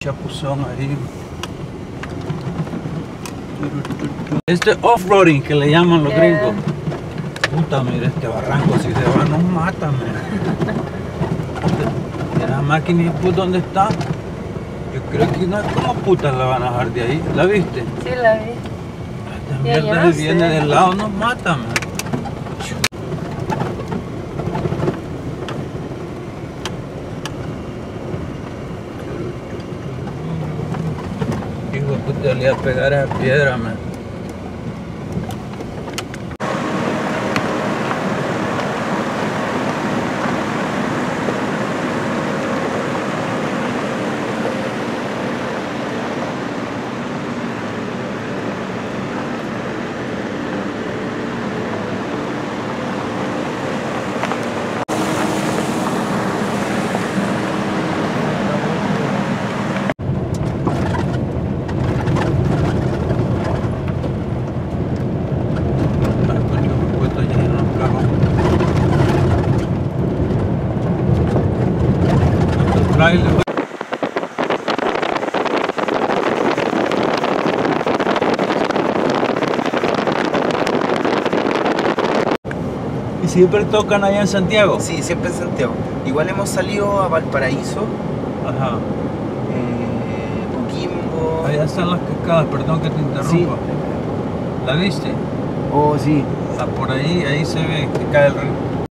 chapuzón ahí. Este off-roading que le llaman los gringos. Puta, mira este barranco, si se va nos mata, mira. La máquina pues, ¿dónde está? Yo creo que no es como puta la van a dejar de ahí. ¿La viste? Sí, la vi. Esta mierda se viene del lado, nos mata, man. Hijo de puta, le iba a pegar a esa piedra, man. ¿Y siempre tocan allá en Santiago? Sí, siempre en Santiago. Igual hemos salido a Valparaíso, Ajá. Coquimbo. Allá están las cascadas, perdón que te interrumpa. Sí. ¿La viste? Oh, sí. Ah, por ahí se ve que cae el río.